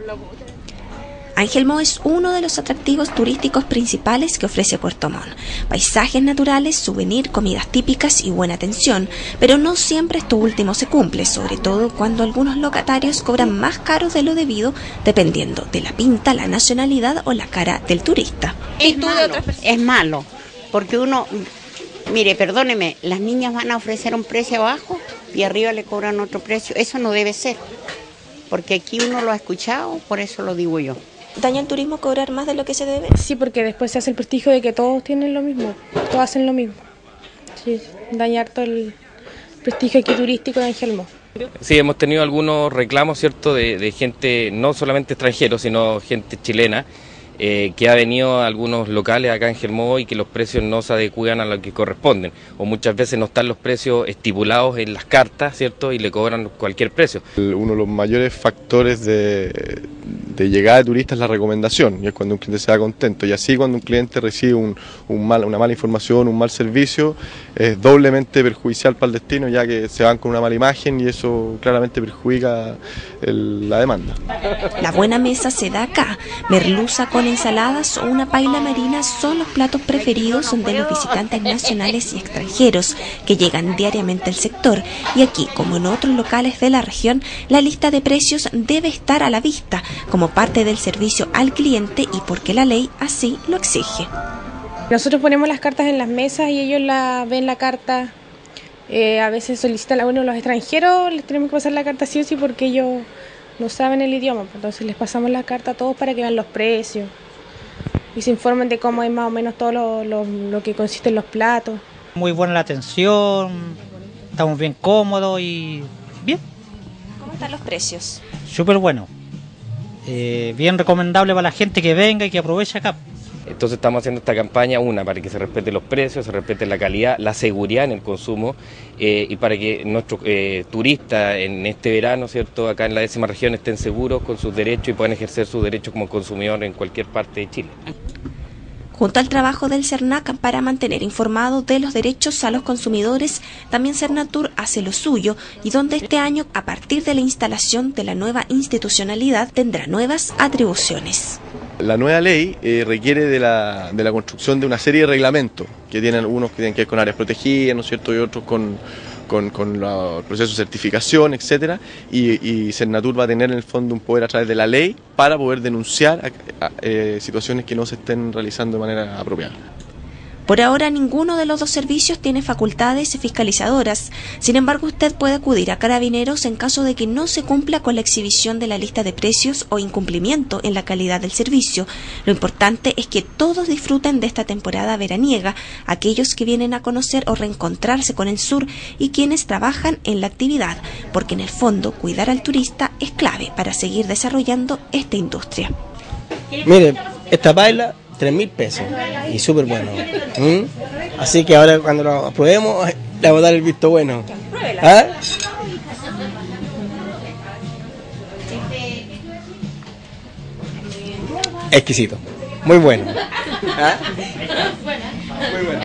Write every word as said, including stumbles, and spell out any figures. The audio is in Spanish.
Angelmó es uno de los atractivos turísticos principales que ofrece Puerto Montt. Paisajes naturales, souvenir, comidas típicas y buena atención, pero no siempre esto último se cumple, sobre todo cuando algunos locatarios cobran más caro de lo debido, dependiendo de la pinta, la nacionalidad o la cara del turista. Es malo, es malo, porque uno, mire, perdóneme, las niñas van a ofrecer un precio bajo y arriba le cobran otro precio. Eso no debe ser, porque aquí uno lo ha escuchado, por eso lo digo yo. ¿Daña el turismo cobrar más de lo que se debe? Sí, porque después se hace el prestigio de que todos tienen lo mismo, todos hacen lo mismo. Sí, dañar todo el prestigio aquí turístico de Angelmó. Sí, hemos tenido algunos reclamos, ¿cierto?, de, de gente, no solamente extranjera, sino gente chilena, eh, que ha venido a algunos locales acá en Angelmó y que los precios no se adecúan a lo que corresponden, o muchas veces no están los precios estipulados en las cartas, ¿cierto?, y le cobran cualquier precio. Uno de los mayores factores de, de llegada de turistas es la recomendación, y es cuando un cliente se va contento, y así cuando un cliente recibe un, un mal, una mala información, un mal servicio, es doblemente perjudicial para el destino, ya que se van con una mala imagen y eso claramente perjudica el, la demanda. La buena mesa se da acá. Merluza con ensaladas o una paella marina son los platos preferidos de los visitantes nacionales y extranjeros que llegan diariamente al sector, y aquí, como en otros locales de la región, la lista de precios debe estar a la vista como parte del servicio al cliente y porque la ley así lo exige. Nosotros ponemos las cartas en las mesas y ellos la ven la carta. Eh, a veces solicitan a uno de los extranjeros, les tenemos que pasar la carta sí o sí porque ellos no saben el idioma, entonces les pasamos la carta a todos para que vean los precios y se informen de cómo es más o menos todo lo, lo, lo que consiste en los platos. Muy buena la atención, estamos bien cómodos y bien. ¿Cómo están los precios? Súper bueno, eh, bien recomendable para la gente que venga y que aproveche acá. Entonces estamos haciendo esta campaña, una, para que se respeten los precios, se respete la calidad, la seguridad en el consumo, eh, y para que nuestros eh, turistas en este verano, ¿cierto?, acá en la décima región estén seguros con sus derechos y puedan ejercer sus derechos como consumidor en cualquier parte de Chile. Junto al trabajo del CERNAC para mantener informados de los derechos a los consumidores, también Cernatur hace lo suyo, y donde este año, a partir de la instalación de la nueva institucionalidad, tendrá nuevas atribuciones. La nueva ley eh, requiere de la, de la construcción de una serie de reglamentos, que tienen algunos que tienen que ver con áreas protegidas, ¿no es cierto?, y otros con, con, con la, el proceso de certificación, etcétera, y, y Cernatur va a tener en el fondo un poder a través de la ley para poder denunciar a, a, eh, situaciones que no se estén realizando de manera apropiada. Por ahora, ninguno de los dos servicios tiene facultades fiscalizadoras. Sin embargo, usted puede acudir a Carabineros en caso de que no se cumpla con la exhibición de la lista de precios o incumplimiento en la calidad del servicio. Lo importante es que todos disfruten de esta temporada veraniega, aquellos que vienen a conocer o reencontrarse con el sur y quienes trabajan en la actividad, porque en el fondo cuidar al turista es clave para seguir desarrollando esta industria. Mire, esta paella, tres mil pesos y súper bueno. ¿Mm? Así que ahora cuando lo probemos le vamos a dar el visto bueno. ¿Ah? Exquisito, muy bueno. ¿Ah? Muy bueno.